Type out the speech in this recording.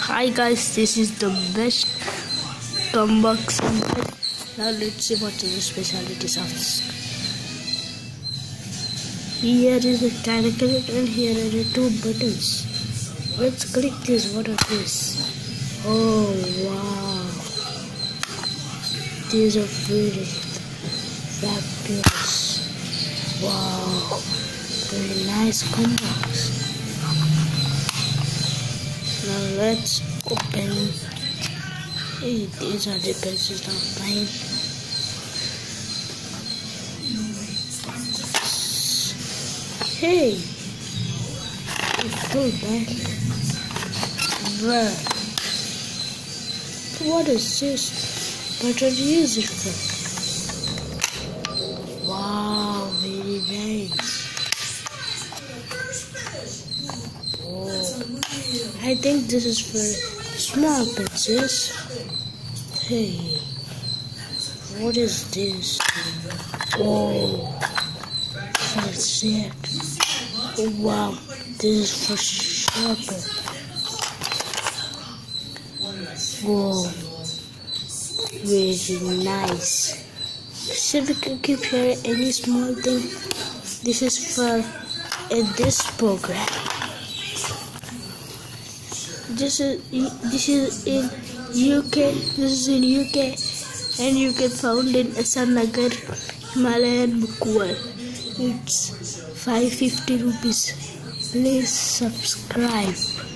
Hi guys, this is the best comeback somewhere. Now let's see what is the specialities of this. Here is a calculator and here are the two buttons. Let's click this. What are these? Oh wow, these are very fabulous. Wow, very nice comebacks. Now let's open. Hey, these are the pencils of mine. Hey, it's full back. Well, what is this? What are you use it for? Wow, very nice. I think this is for small pencils. Hey, what is this? Oh, what's that? Oh, wow, this is for sharper. Whoa, very nice. So we can keep here any small thing. This is for this program. This is in UK. This is in UK, and you can found in Asanagar, Himalayan Book World. It's 550 rupees. Please subscribe.